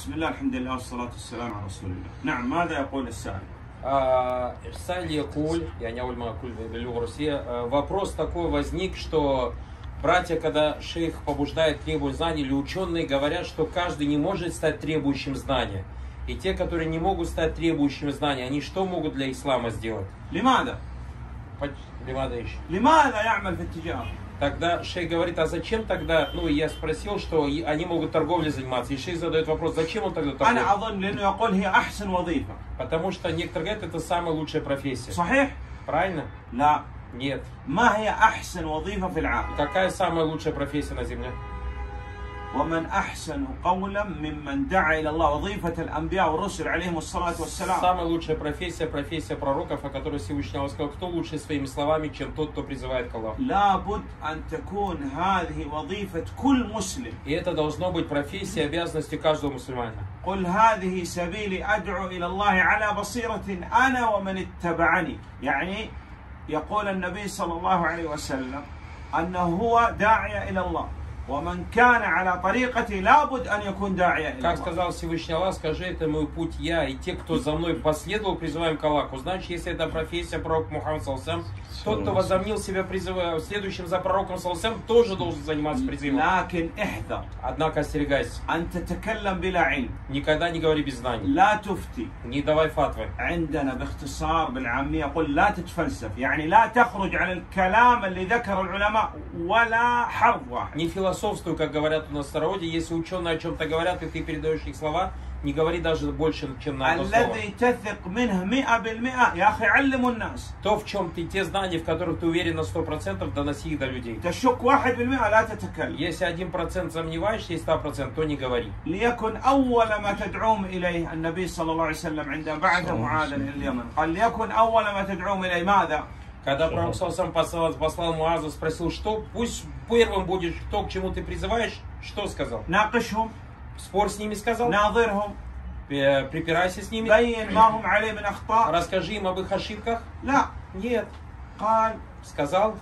بسم الله الحمد لله والصلاة والسلام على رسول الله. نعم، ماذا يقول السائل؟ Вопрос такой возник, что братья, когда шейх побуждает требовать знаний, или ученые говорят, что каждый не может стать требующим знания. И те, которые не могут стать требующими знания, они что могут для ислама сделать? لماذا؟ Лимада еще. لماذا يعمل في التجارة؟ Тогда шейх говорит, а зачем тогда, я спросил, что они могут торговлей заниматься. И шейх задает вопрос, зачем он тогда торгует? أنا أظن لأنه يقول هي أحسن وظيفة. Потому что некоторые говорят, это самая лучшая профессия. صحيح؟ Правильно? لا. Нет. ما هي أحسن وظيفة في العالم؟ Какая самая лучшая профессия на земле? ومن أحسن قولا ممن دعا إلى الله. وظيفة الأنبياء والرسل عليهم الصلاة والسلام. Самая лучшая профессия пророков, о которой Всевышний Allah сказал, кто лучше своими словами, чем тот, кто призывает к Аллаху. لابد أن تكون هذه وظيفة كل مسلم. И это должно быть профессией, обязанностью каждого мусульманина. قل هذه سبيلي أدعو إلى الله على بصيرة أنا ومن اتبعني. يعني يقول النبي صلى الله عليه وسلم أنه هو داعية إلى الله. ومن كان على طريقتي لابد أن يكون داعية إلى الله. Как сказал Всевышний Аллах, скажи, это мой путь я, и те, кто за мной последовал, призываем к Аллаху. Значит, если это профессия пророка Мухаммада саллаллаху, тот, кто возомнил себя следующим за пророком саллаллаху, тоже должен заниматься призывом. لكن احذر. Однако остерегайся. أن تتكلم بلا علم. Никогда не говори без знаний. لا تفتي. Не давай фатвы. عندنا باختصار بالعامية قل لا تتفلسف. يعني لا تخرج عن الكلام اللي ذكر العلماء ولا حرف واحد. Не философствуй, как говорят у нас в народе. Если ученые о чем-то говорят, и ты передаешь их слова, не говори даже больше, чем на одно слово. الذي تثق منه 100% يا أخي علموا الناس. То, в чем ты, те знания, в которых ты уверен на 100%, доноси их до людей. تشك 1% لا تتكلم. Если 1% сомневаешься и 100%, то не говори. ليكن أول ما تدعوهم إليه النبي صلى الله عليه وسلم عندما بعث معاذا إلى اليمن قال ليكن أول ما تدعوهم إليه ماذا؟ Когда пророк сам послал Муазу, спросил, что пусть первым будешь, то, к чему ты призываешь, что сказал? ناقشهم. Спор с ними сказал. ناظرهم. Припирайся с ними. بين ما هم عليه من أخطاء. Расскажи им об их ошибках. لا. Нет. قال. Сказал.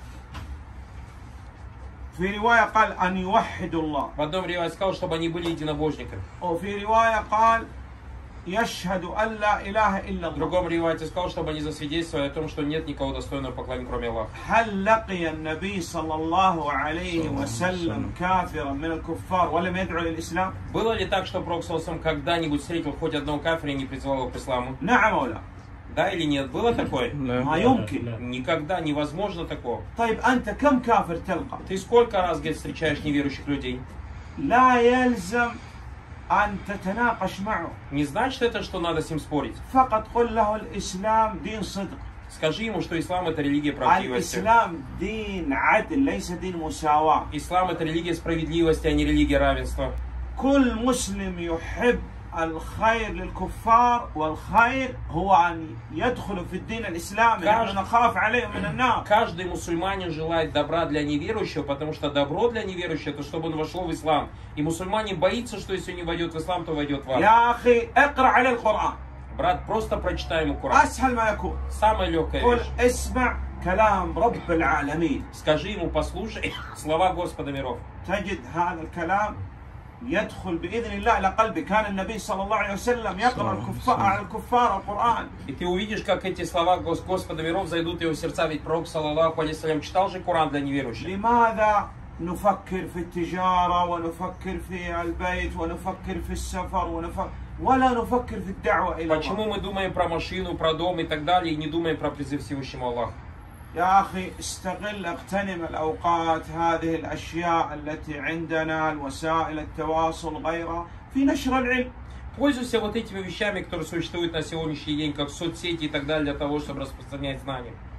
في رواية قال أن يوحدوا الله. В одном ревае сказал, чтобы они были единобожниками. وفي رواية قال يشهد أن لا إله إلا الله. В другом ревае сказал, чтобы они засвидетельствовали о том, что нет никого достойного поклонения, кроме Аллаха. هل لقي النبي صلى الله عليه وسلم كافرا من الكفار ولم يدعو للإسلام؟ Было ли так, что пророк сам когда-нибудь встретил хоть одного кафира и не призывал его к исламу? نعم ولا؟ Да или нет? Было такое? ما يمكن. Никогда невозможно такого. طيب أنت كم كافر تلقى؟ Ты сколько раз, говорит, встречаешь неверующих людей? لا يلزم أن تتناقش معه. Не значит это, что надо с ним спорить. فقط قل له الإسلام دين صدق. Скажи ему, что ислам это религия правдивости. الإسلام دين عدل ليس دين مساواة. Ислам это религия справедливости, а не религия равенства. كل مسلم يحب الخير للكفار والخير هو أن يدخل في الدين الإسلامي. نحن نخاف عليهم من النار. Каждый мусульманин желает добра для неверующего, потому что добро для неверующего это чтобы он вошел в ислам. И мусульманин боится, что если он не войдет в ислам, то войдет в ад. يا أخي اقرأ عليه القرآن. Брат, просто прочитай ему Коран. أسهل ما يكون. Самая легкая قل вещь. اسمع كلام رب العالمين. Скажи ему, послушай слова Господа миров. تجد هذا الكلام يدخل بإذن الله إلى قلبك. كان النبي صلى الله عليه وسلم يقرأ على الكفار القرآن. И ты увидишь, как эти слова Господа миров зайдут в его сердца. Ведь пророк, саллаллаху алейхи читал же Коран для неверующих. لماذا نفكر في التجارة ونفكر في البيت ونفكر في السفر ولا نفكر في الدعوة إلى الله؟ Почему мы думаем про машину, про дом и так далее, и не думаем про призыв Всевышнему Аллаху? يا أخي استغل اغتنم الأوقات هذه الأشياء التي عندنا الوسائل التواصل غيرها في نشر العلم. Пользуйся вот этими вещами, которые существуют на сегодняшний день, как соцсети и так далее, для того, чтобы распространять знания.